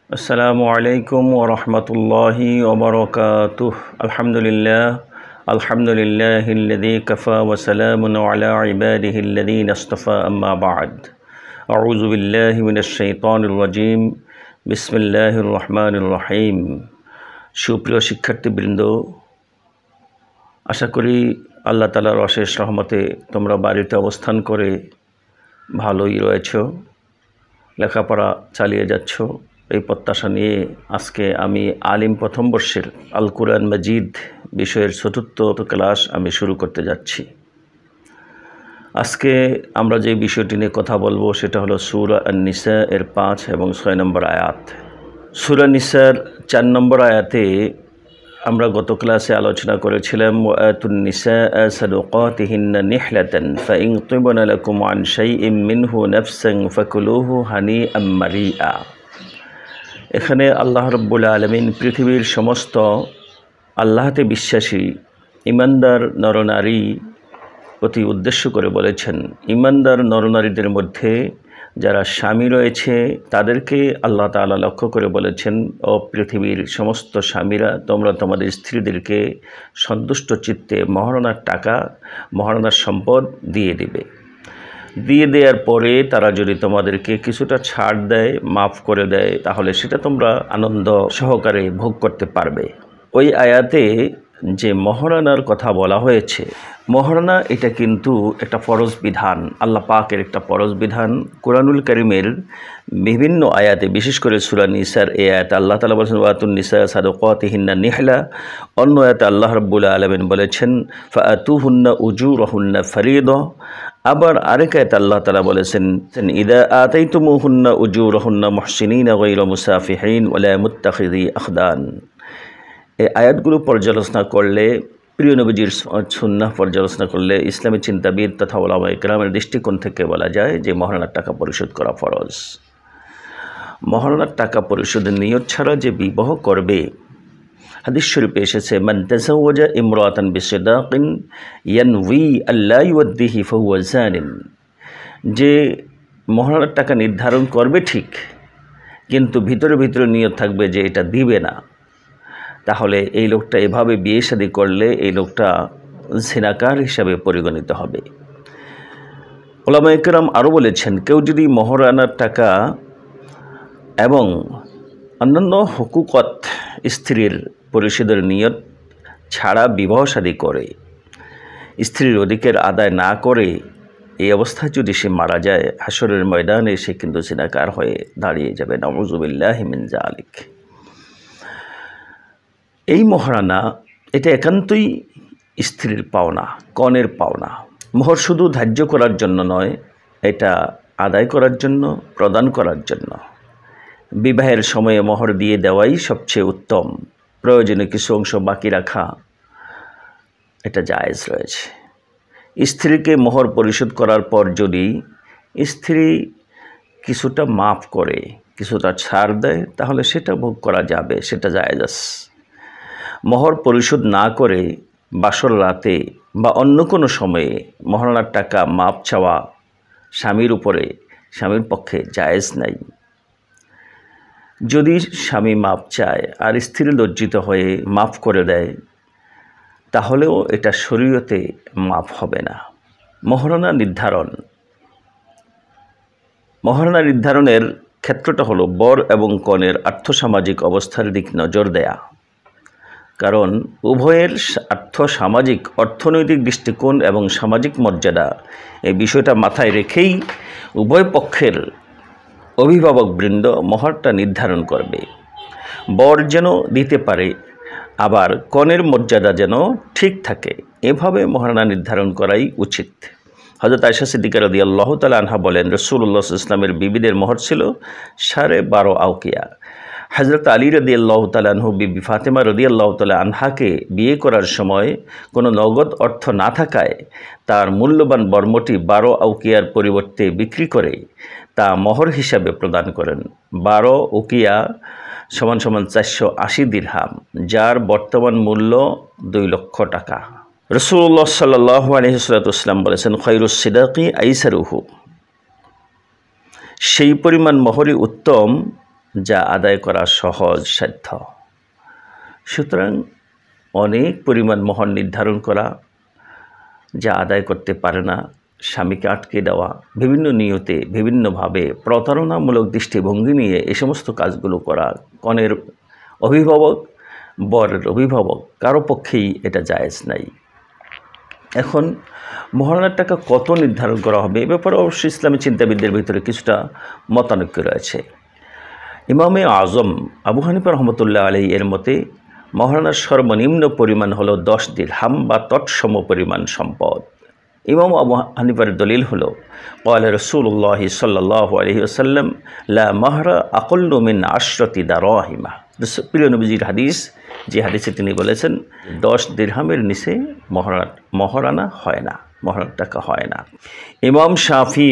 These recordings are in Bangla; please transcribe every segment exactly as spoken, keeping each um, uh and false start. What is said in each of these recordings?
আসসালামু আলাইকুম ওয়া রাহমাতুল্লাহি ওয়া বারাকাতুহু। আলহামদুলিল্লাহ আলহামদুলিল্লাহিল্লাযী কাফা ওয়া সালামুন আলা ইবাদিহিল্লাযীনা ইসতাফা, আম্মা বা'দ। আউযু বিল্লাহি মিনাশ শাইতানির রাজীম। বিসমিল্লাহির রহমানির রহিম। সুপ্রিয় শিক্ষার্থীবৃন্দ, আশা করি আল্লাহ তাআলার অশেষ রহমতে তোমরা বাড়িতে অবস্থান করে ভালোই রয়েছ, লেখাপড়া চালিয়ে যাচ্ছ। এই প্রত্যাশা নিয়ে আজকে আমি আলিম প্রথম বর্ষের আল কুরআন মাজিদ বিষয়ের চতুর্থ ক্লাস আমি শুরু করতে যাচ্ছি। আজকে আমরা যে বিষয়টি নিয়ে কথা বলবো সেটা হলো সূরা আন-নিসা এর পাঁচ এবং ছয় নম্বর আয়াত। সূরা নিসার চার নম্বর আয়াতে আমরা গত ক্লাসে আলোচনা করেছিলাম, ওয়াতুন নিসাআ সাদুকাতিহিন্না নিহলাতান ফাইন তিবনা লাকুম আন শাইইন মিনহু নাফসান ফাকুলুহু হানিআম মারিআ। এখানে আল্লাহ রাব্বুল আলামিন পৃথিবীর সমস্ত আল্লাহতে বিশ্বাসী ইমানদার নরনারী প্রতি উদ্দেশ্য করে বলেছেন, ইমানদার নরনারীদের মধ্যে যারা স্বামী রয়েছে তাদেরকে আল্লাহ তাআলা লক্ষ্য করে বলেছেন, ও পৃথিবীর সমস্ত স্বামীরা, তোমরা তোমাদের স্ত্রীদেরকে সন্তুষ্ট চিত্তে মহারণার টাকা, মহারণার সম্পদ দিয়ে দিবে। দিয়ে দেওয়ার পরে তারা যদি তোমাদেরকে কিছুটা ছাড় দেয়, মাফ করে দেয়, তাহলে সেটা তোমরা আনন্দ সহকারে ভোগ করতে পারবে। ওই আয়াতে যে মহারণার কথা বলা হয়েছে, মহারণা এটা কিন্তু একটা ফরজ বিধান, আল্লাহ পাকের একটা ফরজ বিধান। কুরআনুল কারীমের বিভিন্ন আয়াতে, বিশেষ করে সূরা নিসার এই আয়াতে আল্লাহ তাআলা বলেছেন ওয়াতুন নিসা সাদুকাতিহিন্না নিহলা। অন্য আয়াতে আল্লাহ রাব্বুল আলামিন বলেছেন ফাআতুহুন্না উজুরহুন্না ফরিদা। আবার আরেক আয়াতে আল্লাহ তাআলা বলেছেন ইদা আতাইতুমুহুন্না উজুরহুন্না মুহসিনিনা গায়রা মুসাফিহিন ওয়ালা মুত্তাখিযি আখদান। এই আয়াতগুলো পর্যালোচনা করলে, প্রিয় নবীজির সুন্নাহ পর্যালোচনা করলে, ইসলামী চিন্তাবিদ তথা উলামায়ে কেরামের দৃষ্টিকোণ থেকে বলা যায় যে মহারণার টাকা পরিশোধ করা ফরজ। মহারণার টাকা পরিশোধের নিয়ত ছাড়া যে বিবাহ করবে, হাদিস শরীফে এসেছে মান তাযাওয়াজা ইমরাতান বিসিদাকিন ইয়ানউই আল্লা ইউদ্দিহি ফাহুয়া জানিন। যে মহারণার টাকা নির্ধারণ করবে ঠিক, কিন্তু ভিতরে ভিতরে নিয়ত থাকবে যে এটা দিবে না, তাহলে এই লোকটা এভাবে বিয়ে শাদী করলে এই লোকটা জিনাকার হিসাবে পরিগণিত হবে। উলামায়ে কেরাম আরও বলেছেন, কেউ যদি মহারণার টাকা এবং অন্যান্য হুকুকত স্ত্রীর পরিশোধের নিয়ত ছাড়া বিবাহ শাদী করে, স্ত্রীর অধিকার আদায় না করে, এই অবস্থায় যদি সে মারা যায়, হাসরের ময়দানে সে কিন্তু জিনাকার হয়ে দাঁড়িয়ে যাবে। নাউযু বিল্লাহি মিন যালিক। এই মহারণা এটা একান্তই স্ত্রীর পাওনা, কনের পাওনা। মোহর শুধু ধার্য করার জন্য নয়, এটা আদায় করার জন্য, প্রদান করার জন্য। বিবাহের সময়ে মোহর দিয়ে দেওয়াই সবচেয়ে উত্তম। প্রয়োজনে কিছু অংশ বাকি রাখা এটা জায়েজ রয়েছে। স্ত্রীকে মোহর পরিশোধ করার পর যদি স্ত্রী কিছুটা মাফ করে, কিছুটা ছাড় দেয়, তাহলে সেটা ভোগ করা যাবে, সেটা জায়েজ আছে। মোহর পরিশোধ না করে বাসর রাতে বা অন্য কোনো সময়ে মহারণার টাকা মাপ চাওয়া স্বামীর উপরে, স্বামীর পক্ষে জায়েজ নাই। যদি স্বামী মাপ চায় আর স্ত্রী লজ্জিত হয়ে মাফ করে দেয়, তাহলেও এটা শরীয়তে মাফ হবে না। মহারণা নির্ধারণ, মহারণা নির্ধারণের ক্ষেত্রটা হলো বর এবং কনের আর্থসামাজিক অবস্থার দিক নজর দেয়া। কারণ উভয়ের আর্থ সামাজিক, অর্থনৈতিক দৃষ্টিকোণ এবং সামাজিক মর্যাদা, এই বিষয়টা মাথায় রেখেই উভয় পক্ষের অভিভাবকবৃন্দ মহরটা নির্ধারণ করবে। বর যেন দিতে পারে, আবার কনের মর্যাদা যেন ঠিক থাকে, এভাবে মহারণা নির্ধারণ করাই উচিত। হযরত আয়েশা সিদ্দিকা রাদিয়াল্লাহু তাআলা আনহা বলেন, রাসূলুল্লাহ সাল্লাল্লাহু আলাইহি ওয়াসাল্লামের বিবিদের মহর ছিল সাড়ে বারো আউকিয়া। হযরত আলী রাদিয়াল্লাহু তাআলা আনহু বিবি ফাতেমা রাদিয়াল্লাহু তাআলা আনহাকে বিয়ে করার সময় কোনো নগদ অর্থ না থাকায় তার মূল্যবান বর্মটি বারো আউকিয়ার পরিবর্তে বিক্রি করে তা মহর হিসাবে প্রদান করেন। বারো উকিয়া সমান সমান চারশো আশি দিরহাম, যার বর্তমান মূল্য দুই লক্ষ টাকা। রাসূলুল্লাহ সাল্লাল্লাহু আলাইহি ওয়াসাল্লাম বলেছেন, খায়রুস সিদাকি আইসারুহু। সেই পরিমাণ মহরই উত্তম যা আদায় করা সহজ সাধ্য। সুতরাং অনেক পরিমাণ মোহর নির্ধারণ করা, যা আদায় করতে পারে না, স্বামীকে আটকে দেওয়া, বিভিন্ন নিয়তে বিভিন্নভাবে প্রতারণামূলক দৃষ্টিভঙ্গি নিয়ে এই সমস্ত কাজগুলো করা, কনের অভিভাবক বরের অভিভাবক কারো পক্ষেই এটা জায়েজ নাই। এখন মহারণের টাকা কত নির্ধারণ করা হবে এ ব্যাপারে অবশ্যই ইসলামী চিন্তাবিদদের ভিতরে কিছুটা মতানৈক্য রয়েছে। ইমামে আজম আবু হানিফা রহমতুল্লাহ আলাইহি এর মতে মহারণার সর্বনিম্ন পরিমাণ হলো দশ দিরহাম বা তৎসম পরিমাণ সম্পদ। ইমাম আবু হানিফার দলিল হলো ক্বালা রাসূলুল্লাহ সাল্লাল্লাহু আলাইহি ওয়াসাল্লাম লা মাহরা আকাল্লু মিন আশরাতি দারাহিমা। প্রিয় নবীজির হাদিস, যে হাদিসে তিনি বলেছেন দশ দিরহামের নিচে মহরা মহারানা হয় না, মহারানার টাকা হয় না। ইমাম শাফি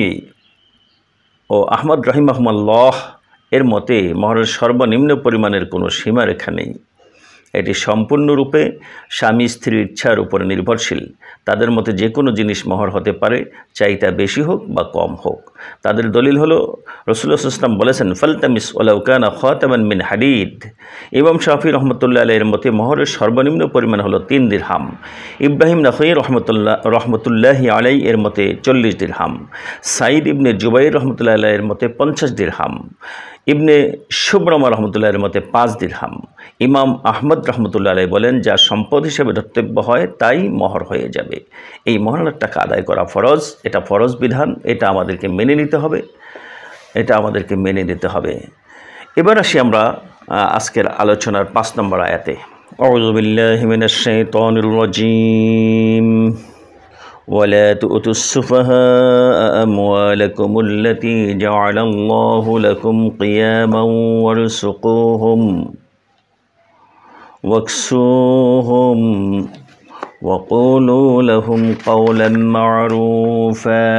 ও আহমদ রাহিমাহুল্লাহ এর মতে মহরের সর্বনিম্ন পরিমাণের কোনো সীমারেখা নেই। এটি সম্পূর্ণরূপে স্বামী স্ত্রীর ইচ্ছার উপর নির্ভরশীল। তাদের মতে যে কোনো জিনিস মহর হতে পারে, চাই তা বেশি হোক বা কম হোক। তাদের দলিল হলো রাসূলুল্লাহ সাল্লাল্লাহু আলাইহি ওয়াসাল্লাম বলেছেন ফালতামিস ওয়ালাউ কানা খাতামান মিন হাদিদ। ইমাম শাফি রহমতুল্লাহ আলাইহির মতে মহরের সর্বনিম্ন পরিমাণ হলো তিন দিরহাম। ইব্রাহিম নাখাই রহমতুল্লাহ রহমতুল্লাহি আলাইহি এর মতে চল্লিশ দিরহাম। সাইদ ইবনে জুবাইর রহমতুল্লাহ আলাইহির মতে পঞ্চাশ দিরহাম। ইবনে শুবরমা রহমতুল্লাহের মতে পাঁচ দিরহাম। ইমাম আহমদ রহমতুল্লাহ আলাইহি বলেন যা সম্পদ হিসেবে ধর্তব্য হয় তাই মহর হয়ে যাবে। এই মহরের টাকা আদায় করা ফরজ, এটা ফরজ বিধান, এটা আমাদেরকে মেনে নিতে হবে, এটা আমাদেরকে মেনে নিতে হবে। এবার আসি আমরা আজকের আলোচনার পাঁচ নম্বর আয়াতে। আউযু বিল্লাহি মিনাশ শাইতানির রাজীম। ولا تؤتوا السفهاء أموالكم التي جعل الله لكم قياما وارزقوهم واكسوهم وقولوا لهم قولا معروفا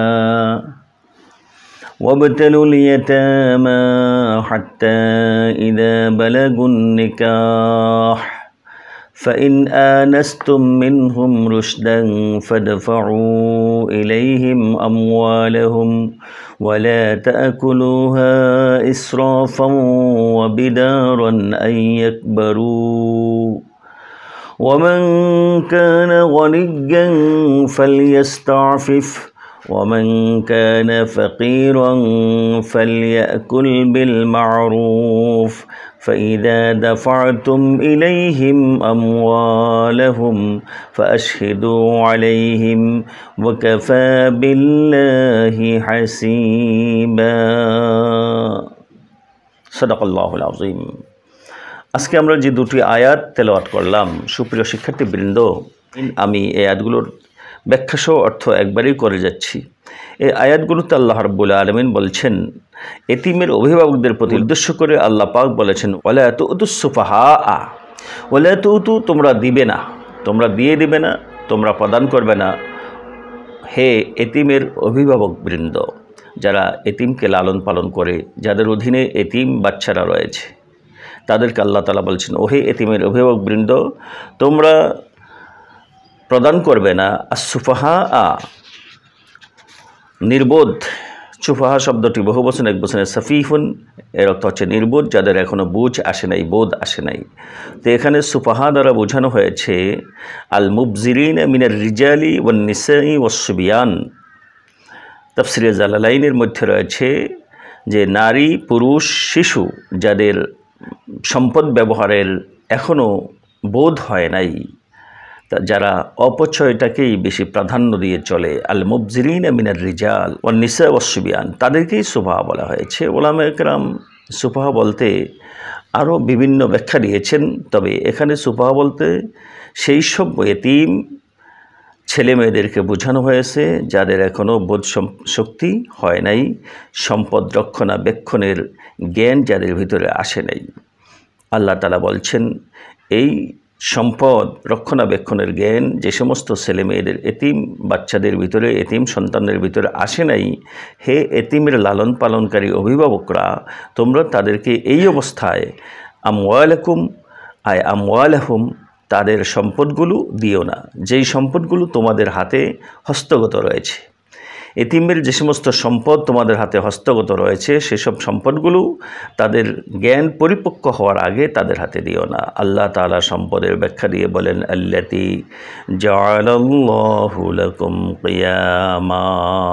وابتلوا اليتامى حتى إذا بلغوا النكاح فإن آنستم منهم رشدا فادفعوا إليهم أموالهم ولا تأكلوها إسرافا وبدارا أن يكبروا ومن كان غنيا فليستعفف ومن كان فقيرا فليأكل بالمعروف فإذا دفعتم إليهم أموالهم فأشهدوا عليهم وكفى بالله حسيبا صدق الله العظيم। আজকে আমরা যে দুটি আয়াত তেলাওয়াত করলাম, সুপ্রিয় শিক্ষার্থীবৃন্দ, আমি এই আয়াতগুলোর ব্যাখ্যাসহ অর্থ একবারেই করে যাচ্ছি। এই আয়াতগুলোতে আল্লাহ রাব্বুল আলামিন বলছেন, এতিমের অভিভাবকদের প্রতি উদ্দেশ্য করে আল্লাহ পাক বলেছেন ওয়ালা তুতুস সুফাহা, ওয়ালা তুতু তোমরা দিবে না, তোমরা দিয়ে দিবে না, তোমরা প্রদান করবে না হে এতিমের অভিভাবকবৃন্দ, যারা এতিমকে লালন পালন করে, যাদের অধীনে এতিম বাচ্চারা রয়েছে, তাদেরকে আল্লাহ তাআলা বলছেন ওহে এতিমের অভিভাবকবৃন্দ, তোমরা প্রদান করবে না আসুফাহা আ নির্বোধ। সুফাহা শব্দটি বহু বচন, এক বচনে সাফিহুন, এর অর্থ হচ্ছে নির্বোধ, যাদের এখনও বুঝ আসে নাই, বোধ আসে নাই। তো এখানে সুফাহা দ্বারা বোঝানো হয়েছে আল মুবজিরিন মিনার রিজালি ওয়ান নিসাই ওয়াসসুবিয়ান। তাফসিরে জালালাইনের মধ্যে রয়েছে যে নারী, পুরুষ, শিশু যাদের সম্পদ ব্যবহারের এখনও বোধ হয় নাই, যারা অপচয়টাকেই বেশি প্রাধান্য দিয়ে চলে, আল মুবজিরিন মিনার রিজাল ওয়ান নিসা ওয়াসসুবিয়ান, তাদেরকেই সুফাহা বলা হয়েছে। উলামায়ে কেরাম সুফাহা বলতে আরও বিভিন্ন ব্যাখ্যা দিয়েছেন, তবে এখানে সুফাহা বলতে সেই সব এতিম ছেলে মেয়েদেরকে বোঝানো হয়েছে যাদের এখনও বোধ শক্তি হয় নাই, সম্পদ রক্ষণাবেক্ষণের জ্ঞান যাদের ভিতরে আসে নাই। আল্লাহ তাআলা বলছেন এই সম্পদ রক্ষণাবেক্ষণের জ্ঞান যে সমস্ত ছেলে মেয়েদের, এতিম বাচ্চাদের ভিতরে, এতিম সন্তানদের ভিতরে আসে নাই, হে এতিমের লালন পালনকারী অভিভাবকরা, তোমরা তাদেরকে এই অবস্থায় আমওয়ালাকুম আয় আমওয়ালাহুম, তাদের সম্পদগুলো দিও না, যেই সম্পদগুলো তোমাদের হাতে হস্তগত রয়েছে। এতিমের যে সমস্ত সম্পদ তোমাদের হাতে হস্তগত রয়েছে সেসব সম্পদগুলো তাদের জ্ঞান পরিপক্ক হওয়ার আগে তাদের হাতে দিও না। আল্লাহ তাআলা সম্পদের ব্যাখ্যা দিয়ে বলেন, আল্লাতী জাআলাল্লাহু লাকুম কিয়ামা,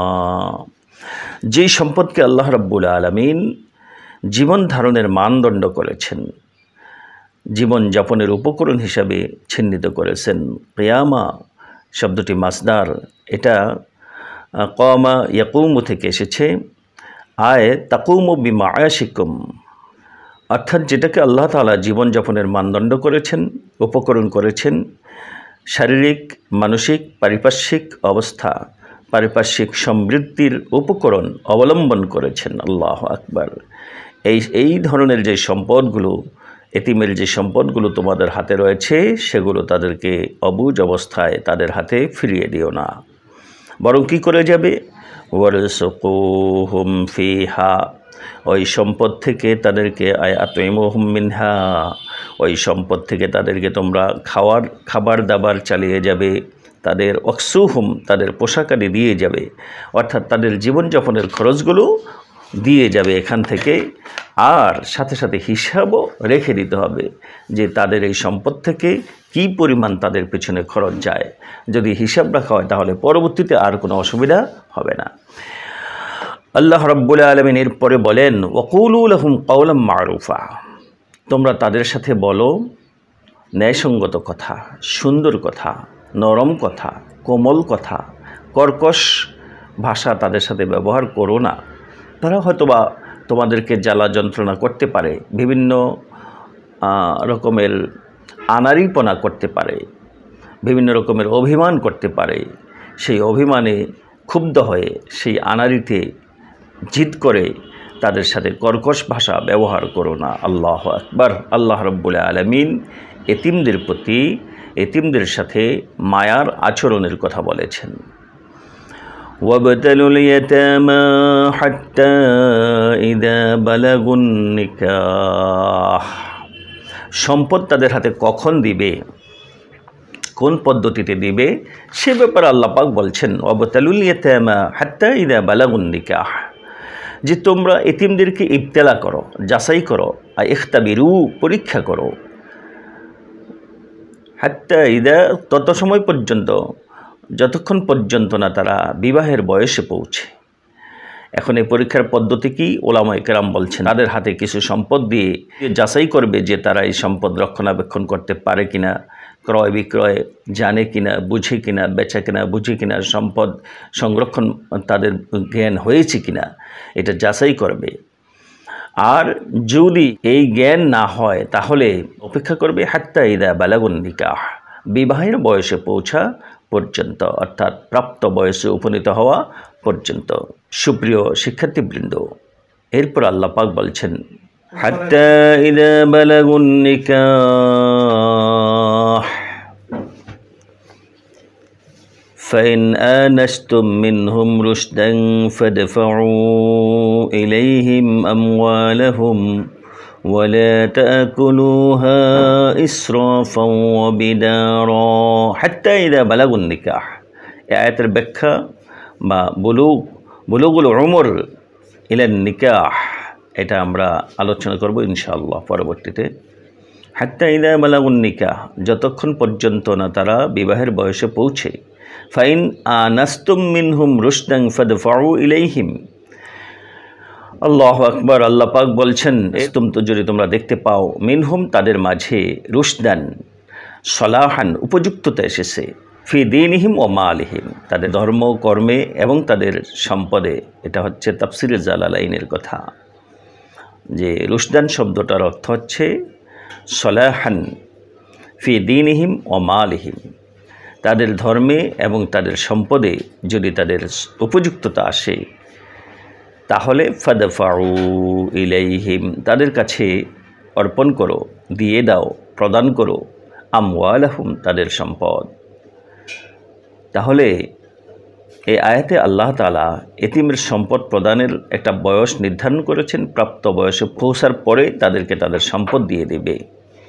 যেই সম্পদকে আল্লাহ রাব্বুল আলামিন জীবন ধারণের মানদণ্ড করেছেন, জীবন যাপনের উপকরণ হিসাবে চিহ্নিত করেছেন। কিয়ামা শব্দটি মাসদার, এটা কামা ইয়াকুমু থেকে এসেছে। আয় তাকুমু বিমাআশিকুম, অর্থাৎ যেটাকে আল্লাহ তাআলা জীবনযাপনের মানদণ্ড করেছেন, উপকরণ করেছেন, শারীরিক, মানসিক, পারিপার্শ্বিক অবস্থা, পারিপার্শ্বিক সমৃদ্ধির উপকরণ অবলম্বন করেছেন। আল্লাহু আকবার। এই এই ধরনের যে সম্পদগুলো, এতিমের যে সম্পদগুলো তোমাদের হাতে রয়েছে, সেগুলো তাদেরকে অবুঝ অবস্থায় তাদের হাতে ফিরিয়ে দিও না, বরং কী করে যাবে, ওয়ারযুকুহুম ফিহা, ওই সম্পদ থেকে তাদেরকে আতুইমুহুম মিনহা, ওই সম্পদ থেকে তাদেরকে তোমরা খাওয়ার খাবার দাবার চালিয়ে যাবে, তাদের ওয়াকসুহুম, তাদের পোশাকাদি দিয়ে যাবে, অর্থাৎ তাদের জীবনযাপনের খরচগুলো দিয়ে যাবে এখান থেকে। আর সাথে সাথে হিসাবও রেখে দিতে হবে যে তাদের এই সম্পদ থেকে কি পরিমাণ তাদের পেছনে খরচ যায়। যদি হিসাব রাখা হয় তাহলে পরবর্তীতে আর কোনো অসুবিধা হবে না। আল্লাহ রাব্বুল আলামিন এরপরে বলেন, ওয়াকুলু লাহুম কাওলাম মারুফা, তোমরা তাদের সাথে বলো ন্যায়সঙ্গত কথা, সুন্দর কথা, নরম কথা, কোমল কথা, কর্কশ ভাষা তাদের সাথে ব্যবহার করো না। তারা হয়তোবা তোমাদেরকে জ্বালা যন্ত্রণা করতে পারে, বিভিন্ন রকমের আনাড়িপনা করতে পারে, বিভিন্ন রকমের অভিমান করতে পারে। সেই অভিমানে ক্ষুব্ধ হয়ে, সেই আনাড়িতে জিদ করে তাদের সাথে কর্কশ ভাষা ব্যবহার করো না। আল্লাহু আকবার। আল্লাহ রাব্বুল আলামিন এতিমদের প্রতি, এতিমদের সাথে মায়ার আচরণের কথা বলেছেন। وابتلوا اليتامى حتى إذا بلغوا النكاح, সম্পদ তাদের হাতে কখন দিবে, কোন পদ্ধতিতে দিবে, সে ব্যাপারে আল্লাহ পাক বলছেন, ওয়াবতালুল ইয়াতামা হাত্তা ইযা বালাগুন নিকাহ, যে তোমরা এতিমদেরকে ইবতেলা করো, যাচাই করো, আর ইখতাবিরু, পরীক্ষা করো, হাত্তা ইযা, তত সময় পর্যন্ত, যতক্ষণ পর্যন্ত না তারা বিবাহের বয়সে পৌঁছে। এখন এই পরীক্ষার পদ্ধতি কি, ওলামায়ে কেরাম বলছেন তাদের হাতে কিছু সম্পদ দিয়ে যাচাই করবে যে তারা এই সম্পদ রক্ষণাবেক্ষণ করতে পারে কিনা, ক্রয় বিক্রয় জানে কিনা, বুঝে কিনা, বেচা কিনা বুঝে কিনা, সম্পদ সংরক্ষণ তাদের জ্ঞান হয়েছে কিনা, এটা যাচাই করবে। আর যদি এই জ্ঞান না হয় তাহলে অপেক্ষা করবে হাত্তা ইযা বালাগুন নিকাহ, বিবাহের বয়সে পৌঁছা পর্যন্ত, অর্থাৎ প্রাপ্ত বয়সে উপনীত হওয়া পর্যন্ত। সুপ্রিয় শিক্ষার্থীবৃন্দ, এরপর আল্লাহ পাক বলছেন, হাত্তা ইযা বালাগুন নিকাহ ফাইন আনাস্তুম মিনহুম রুশদান ফাদফাউ ইলাইহিম আমওয়ালাহুম ওয়ালা তাকুলুহা ইসরাফাও ওয়া বিদারা হাত্তা ইযা বালাগুন নিকাহ। এই আয়াতের ব্যাখ্যা বা বুলুগ, বুলুগুল উমর ইলান নিকাহ, এটা আমরা আলোচনা করব ইনশাআল্লাহ পরবর্তীতে। হাত্তা ইযা বালাগুন নিকাহ, যতক্ষণ পর্যন্ত না তারা বিবাহের বয়সে পৌঁছে। ফাইন আনাস্তুম মিনহুম রুশদান ফাদফাউ ইলাইহিম, আল্লাহু আকবার। আল্লাহ পাক বলছেন, তোমরা তো যদি তোমরা দেখতে পাও, মিনহুম তাদের মাঝে, রুশদান সলাহান উপযুক্ততা এসেছে, ফি দীনিহিম ওয়া মালিহিম তাদের ধর্ম কর্মে এবং তাদের সম্পদে। এটা হচ্ছে তাফসিরে জালালাইনের কথা, যে রুশদান শব্দটার অর্থ হচ্ছে সলাহান ফি দীনিহিম ওয়া মালিহিম, তাদের ধর্মে এবং তাদের সম্পদে যদি তাদের উপযুক্ততা আসে তাহলে ফাদফাউ ইলাইহিম তাদের কাছে অর্পণ করো, দিয়ে দাও, প্রদান করো, আমওয়ালাহুম তাদের সম্পদ। তাহলে এই আয়াতে আল্লাহ তাআলা এতিমের সম্পদ প্রদানের একটা বয়স নির্ধারণ করেছেন। প্রাপ্ত বয়সে পৌঁছার পরে তাদেরকে তাদের সম্পদ দিয়ে দেবে।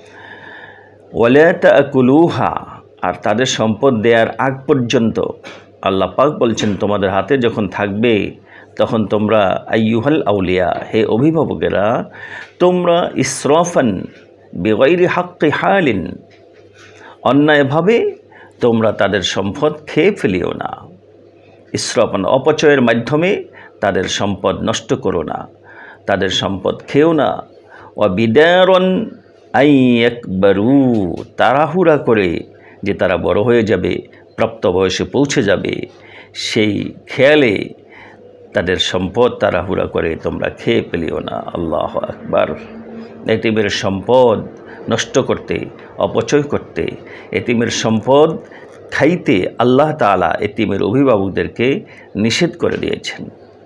ওয়ালা তাকুলুহা, আর তাদের সম্পদ দেওয়ার আগ পর্যন্ত আল্লাহ পাক বলছেন তোমাদের হাতে যখন থাকবে তখন তোমরা আইয়ুহাল আউলিয়া, হে অভিভাবকেরা, তোমরা ইসরাফান বিগাইরি হাক্কি হালিন, অন্যায়ভাবে তোমরা তাদের সম্পদ খেয়ে ফেলিও না। ইসরাফান অপচয়ের মাধ্যমে তাদের সম্পদ নষ্ট করো না, তাদের সম্পদ খেও না। ও বিদারন আই একবারু, তাড়াহুড়া করে যে তারা বড় হয়ে যাবে, প্রাপ্ত বয়সে পৌঁছে যাবে, সেই খেয়ালে তাদের সম্পদ তাড়াহুড়া করে তোমরা খেয়ে ফেলিও না। আল্লাহু আকবার। এতিমের সম্পদ নষ্ট করতে, অপচয় করতে, এতিমের সম্পদ খাইতে আল্লাহ তাআলা এতিমের অভিভাবকদেরকে নিষেধ করে দিয়েছেন।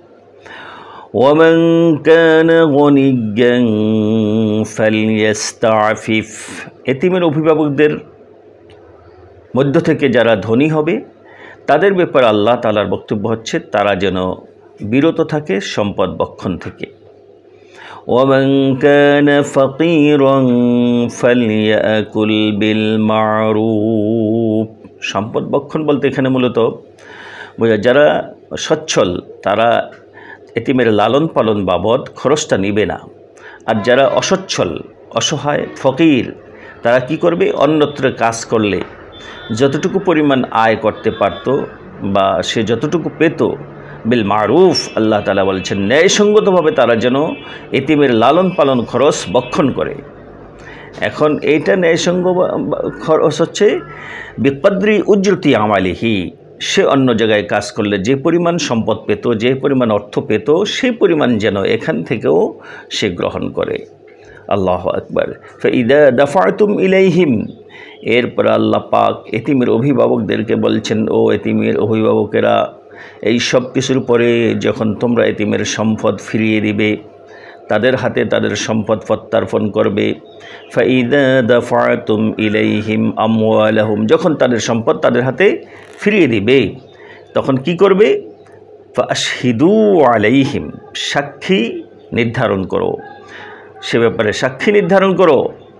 ওয়ামান কানা গনিয়্যান ফালইস্তাফিফ, এতিমের অভিভাবকদের মধ্য থেকে যারা ধনী হবে তাদের ব্যাপারে আল্লাহ তাআলার বক্তব্য হচ্ছে তারা যেন বিরত থাকে সম্পদ বক্ষণ থেকে। ওয়ামান কানা ফাকিরান ফালইয়াকুল বিল মারুফ, সম্পদ বক্ষণ বলতে এখানে মূলত বোঝা যারা সচ্ছল তারা এতিমের লালন পালন বাবদ খরচটা নিবে না, আর যারা অসচ্ছল অসহায় ফকির তারা কি করবে, অন্যত্র কাজ করলে যতটুকু পরিমাণ আয় করতে পারত বা সে যতটুকু পেত বিল মারুফ, আল্লাহ তাআলা বলছেন ন্যায়সঙ্গতভাবে তারা যেন এতিমের লালন পালন খরচ বক্ষণ করে। এখন এইটা ন্যায়সঙ্গ খরচ হচ্ছে বিকদ্রি উজরতি আমালিহি, সে অন্য জায়গায় কাজ করলে যে পরিমাণ সম্পদ পেত, যে পরিমাণ অর্থ পেত, সেই পরিমাণ যেন এখান থেকেও সে গ্রহণ করে। আল্লাহু আকবার। ফাইদা দাফাতুম ইলাইহিম, এরপর আল্লাহ পাক এতিমের অভিভাবকদেরকে বলছেন, ও এতিমের অভিভাবকেরা, এই সব কিছুর পরে যখন তোমরা এতিমের সম্পদ ফিরিয়ে দিবে, তাদের হাতে তাদের সম্পদ প্রত্যার্পণ করবে, ফাইদা দাফাতুম ইলাইহিম আমওয়ালাহুম, যখন তাদের সম্পদ তাদের হাতে ফিরিয়ে দিবে তখন কি করবে, ফাশহিদু আলাইহিম, সাক্ষী নির্ধারণ করো, সে ব্যাপারে সাক্ষী নির্ধারণ করো।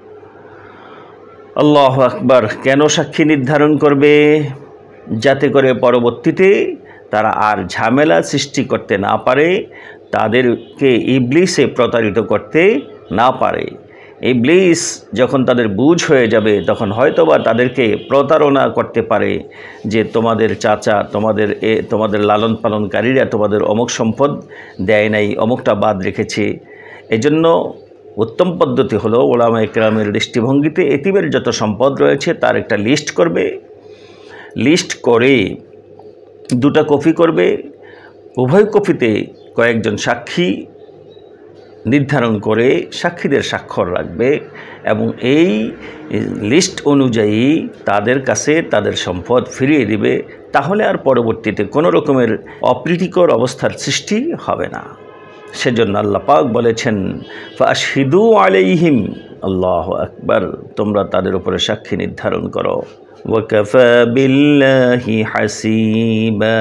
আল্লাহু আকবার। কেন সাক্ষী নির্ধারণ করবে? যাতে করে পরবর্তীতে তারা আর ঝামেলা সৃষ্টি করতে না পারে, তাদেরকে ইবলিসে প্রতারিত করতে না পারে। ইবলিস যখন তাদের বুঝ হয়ে যাবে তখন হয়তোবা তাদেরকে প্রতারণা করতে পারে যে তোমাদের চাচা, তোমাদের এ তোমাদের লালন পালনকারীরা তোমাদের অমুক সম্পদ দেয় নাই, অমুকটা বাদ রেখেছে। এজন্য উত্তম পদ্ধতি হলো ওলামায়ে কেরামের দৃষ্টিভঙ্গিতে এতিমের যত সম্পদ রয়েছে তার একটা লিস্ট করবে, লিস্ট করে দুটা কপি করবে, উভয় কপিতে কয়েকজন সাক্ষী নির্ধারণ করে সাক্ষীদের স্বাক্ষর রাখবে এবং এই লিস্ট অনুযায়ী তাদের কাছে তাদের সম্পদ ফিরিয়ে দিবে। তাহলে আর পরবর্তীতে কোনো রকমের অপ্রীতিকর অবস্থার সৃষ্টি হবে না। সেজন্য আল্লাহ পাক বলেছেন ফাশহিদু আলাইহিম, আল্লাহু আকবার, তোমরা তাদের উপরে সাক্ষী নির্ধারণ করো। ওয়াকাফা বিল্লাহি হাসিবা,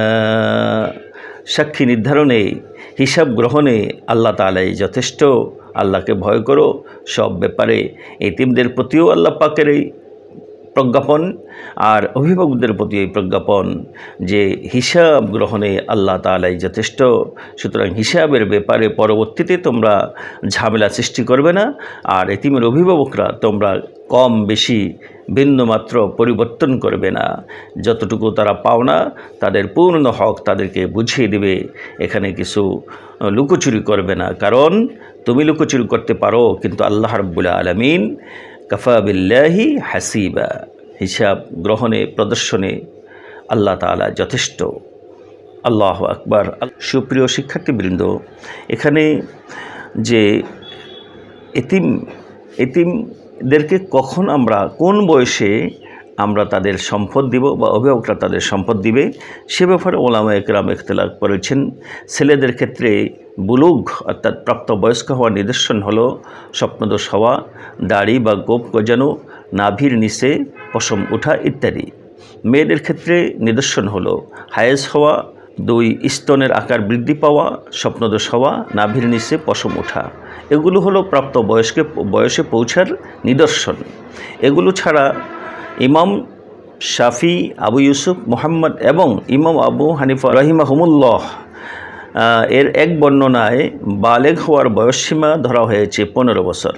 সাক্ষী নির্ধারণে হিসাব গ্রহণে আল্লাহ তাআলাই যথেষ্ট। আল্লাহকে ভয় করো সব ব্যাপারে। এতিমদের প্রতিও আল্লাহ পাকের এই প্রজ্ঞাপন আর অভিভাবকদের প্রতি এই প্রজ্ঞাপন যে হিসাব গ্রহণে আল্লাহ তাআলাই যথেষ্ট। সুতরাং হিসাবের ব্যাপারে পরবর্তীতে তোমরা ঝামেলা সৃষ্টি করবে না, আর এতিমের অভিভাবকরা তোমরা কম বেশি বিন্দুমাত্র পরিবর্তন করবে না। যতটুকু তারা পাওনা তাদের পূর্ণ হক তাদেরকে বুঝিয়ে দেবে। এখানে কিছু লুকোচুরি করবে না, কারণ তুমি লুকোচুরি করতে পারো কিন্তু আল্লাহ রাব্বুল আলামিন কাফা বিল্লাহি হাসিবা, হিসাব গ্রহণে প্রদর্শনে আল্লাহ তাআলা যথেষ্ট। আল্লাহু আকবার। সুপ্রিয় শিক্ষার্থীবৃন্দ, এখানে যে এতিম এতিমদেরকে কখন আমরা কোন বয়সে আমরা তাদের সম্পদ দিব বা অভিভাবকরা তাদের সম্পদ দিবে সে ব্যাপারে ওলামায়ে কেরাম ইখতিলাফ করেছেন। ছেলেদের ক্ষেত্রে বুলুগ অর্থাৎ প্রাপ্তবয়স্ক হওয়ার নিদর্শন হলো স্বপ্নদোষ হওয়া, দাড়ি বা গোপ গজানো, নাভির নিচে পশম ওঠা ইত্যাদি। মেয়েদের ক্ষেত্রে নিদর্শন হলো হায়েজ হওয়া, দুই স্তনের আকার বৃদ্ধি পাওয়া, স্বপ্নদোষ হওয়া, নাভির নিচে পশম ওঠা। এগুলো হলো প্রাপ্ত বয়স্কে বয়সে পৌঁছার নিদর্শন। এগুলো ছাড়া ইমাম শাফি, আবু ইউসুফ, মুহাম্মদ এবং ইমাম আবু হানিফা রাহিমাহুমুল্লাহ এর এক বর্ণনায় বালেগ হওয়ার বয়সসীমা ধরা হয়েছে পনেরো বছর।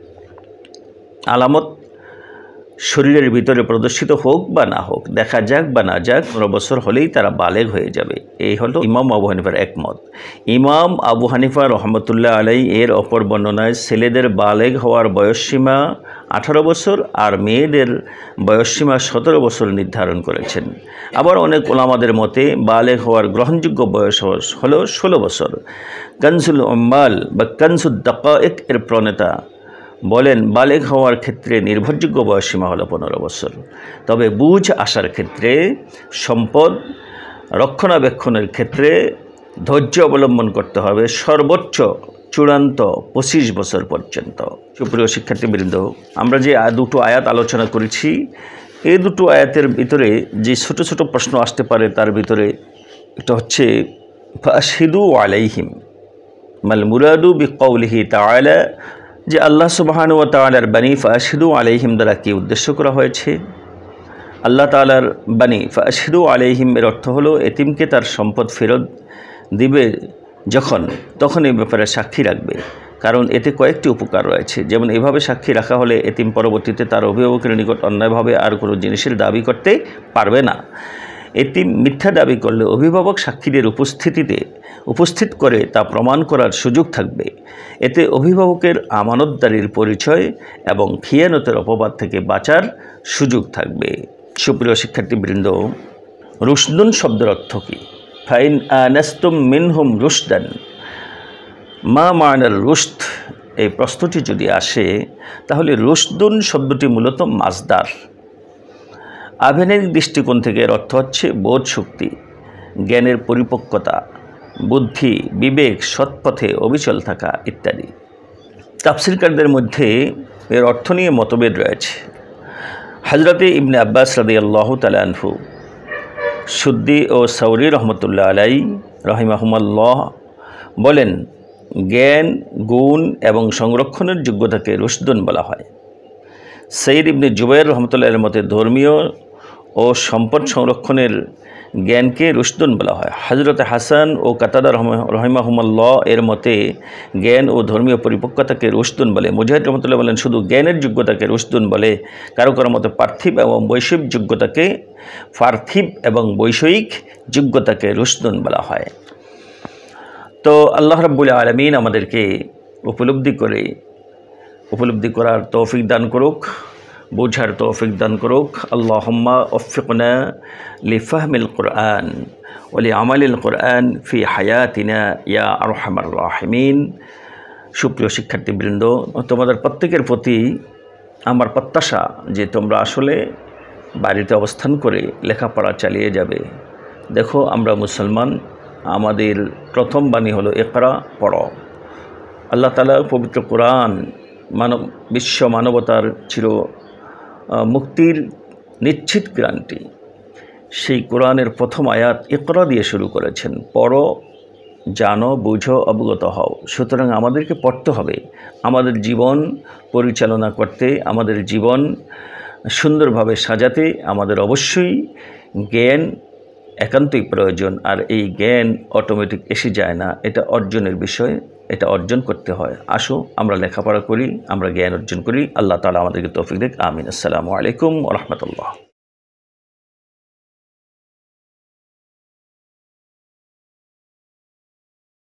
আলামত শরীরের ভিতরে প্রদর্শিত হোক বা না হোক, দেখা যাক বা না যাক, পনেরো বছর হলেই তারা বালেগ হয়ে যাবে। এই হলো ইমাম আবু হানিফার একমত। ইমাম আবু হানিফা রহমতুল্লাহ আলাই এর অপর বর্ণনায় ছেলেদের বালেগ হওয়ার বয়সসীমা আঠারো বছর আর মেয়েদের বয়সসীমা সতেরো বছর নির্ধারণ করেছেন। আবার অনেক ওলামাদের মতে বালেগ হওয়ার গ্রহণযোগ্য বয়স হলো ষোলো বছর। কানসুল উম্মাল বা কানসুদ দাকায়েক এর প্রণেতা বলেন বালেগ হওয়ার ক্ষেত্রে নির্ভরযোগ্য বয়সসীমা হলো পনেরো বছর। তবে বুঝ আসার ক্ষেত্রে, সম্পদ রক্ষণাবেক্ষণের ক্ষেত্রে ধৈর্য অবলম্বন করতে হবে সর্বোচ্চ চূড়ান্ত পঁচিশ বছর পর্যন্ত। সুপ্রিয় শিক্ষার্থীবৃন্দ, আমরা যে দুটো আয়াত আলোচনা করেছি, এই দুটো আয়াতের ভিতরে যে ছোট ছোট প্রশ্ন আসতে পারে তার ভিতরে এটা হচ্ছে ফাশহিদু আলাইহিম মাল মুরাদু বিকাউলিহি তাআলা, যে আল্লাহ সুবহানাহু ওয়া তাআলার বাণী ফাশহিদু আলাইহিম দ্বারা কী উদ্দেশ্য করা হয়েছে। আল্লাহ তাআলার বাণী ফাশহিদু আলাইহিম এর অর্থ হলো এতিমকে তার সম্পদ ফেরত দিবে যখন, তখন এই ব্যাপারে সাক্ষী রাখবে। কারণ এতে কয়েকটি উপকার রয়েছে। যেমন এভাবে সাক্ষী রাখা হলে এতিম পরবর্তীতে তার অভিভাবকের নিকট অন্যায়ভাবে আর কোনো জিনিসের দাবি করতে পারবে না। এতিম মিথ্যা দাবি করলে অভিভাবক সাক্ষীদের উপস্থিতিতে উপস্থিত করে তা প্রমাণ করার সুযোগ থাকবে। এতে অভিভাবকের আমানতদারির পরিচয় এবং খিয়ানতের অপবাদ থেকে বাঁচার সুযোগ থাকবে। সুপ্রিয় শিক্ষার্থীবৃন্দ, রুশদুন শব্দের অর্থ কী? ফাইন আনাস্তুম মিনহুম রুশদান, মা মানার রুশদ, এই প্রশ্নটি যদি আসে তাহলে রুশদুন শব্দটি মূলত মাজদার। আভেনিক দৃষ্টিকোণ থেকে এর অর্থ হচ্ছে বোধ শক্তি, জ্ঞানের পরিপক্কতা, বুদ্ধি, বিবেক, সৎপথে অবিচল থাকা ইত্যাদি। তাফসীরকারদের মধ্যে এর অর্থ নিয়ে মতভেদ রয়েছে। হযরতে ইবনে আব্বাস রাদিয়াল্লাহু তাআলা আনহু, সুদ্দি ও সাউরি রহমতুল্লাহ আলাই রহিমাহুমাল্লাহ বলেন, জ্ঞান, গুণ এবং সংরক্ষণের যোগ্যতাকে রুশদুন বলা হয়। সঈদ ইবনে জুবাইর রহমতুল্লাহের মতে ধর্মীয় ও সম্পদ সংরক্ষণের জ্ঞানকে রুশদুন বলা হয়। হযরত হাসান ও কাতাদা রহিমাহুমাল্লাহ এর মতে জ্ঞান ও ধর্মীয় পরিপক্কতাকে রুশদুন বলে। মুজাহিদ রহমতুল্লাহ বলেন শুধু জ্ঞানের যোগ্যতাকে রুশদুন বলে। কারো কারো মতে পার্থিব এবং বৈষয়িক যোগ্যতাকে পার্থিব এবং বৈষয়িক যোগ্যতাকে রুশদুন বলা হয়। তো আল্লাহ রাব্বুল আলামিন আমাদেরকে উপলব্ধি করে উপলব্ধি করার তৌফিক দান করুক, বোঝার তৌফিক দান করুক। আল্লাহুম্মা ওয়ফিকনা লিফাহমিল কুরআন ওয়া লিআমালিল কুরআন ফি হায়াতিনা ইয়া আরহামার রাহিমিন। সুপ্রিয় শিক্ষার্থীবৃন্দ, তোমাদের প্রত্যেকের প্রতি আমার প্রত্যাশা যে তোমরা আসলে বাড়িতে অবস্থান করে লেখাপড়া চালিয়ে যাবে। দেখো, আমরা মুসলমান, আমাদের প্রথম বাণী হলো ইকরা, পড়ো। আল্লাহ তাআলা পবিত্র কোরআন মানব বিশ্ব মানবতার চির মুক্তির নিশ্চিত গ্যারান্টি। সেই কোরআনের প্রথম আয়াত ইকরা দিয়ে শুরু করেছেন, পড়ো, জানো, বুঝো, অবগত হও। সুতরাং আমাদেরকে পড়তে হবে। আমাদের জীবন পরিচালনা করতে, আমাদের জীবন সুন্দরভাবে সাজাতে আমাদের অবশ্যই জ্ঞান একান্তই প্রয়োজন। আর এই জ্ঞান অটোমেটিক এসে যায় না, এটা অর্জনের বিষয়, এটা অর্জন করতে হয়। আসো আমরা লেখাপড়া করি, আমরা জ্ঞান অর্জন করি। আল্লাহ তাআলা আমাদেরকে তৌফিক দিক। আমিন। আসসালামু আলাইকুম ওয়া রাহমাতুল্লাহ।